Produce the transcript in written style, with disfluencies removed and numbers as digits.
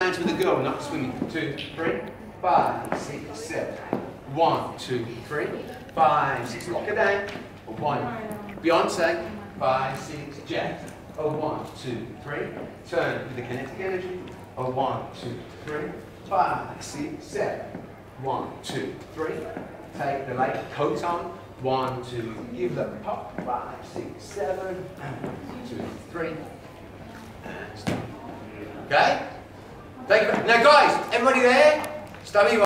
hands with the girl, not swinging. 2, 3, 5, 6, 7. 1, 2, 3, 5, 6. Lock it down. 1. Beyonce. 5, 6. Jack. 1, 2, 3. Turn with the kinetic energy. 1, 2, 3, 5, 6, 7. 1, 2, 3. Take the leg coat on. 1, 2. Give the pop. 5, 6, 7. 2, 3. Stop. Okay? Thank you. Now, guys, everybody there? Stubby.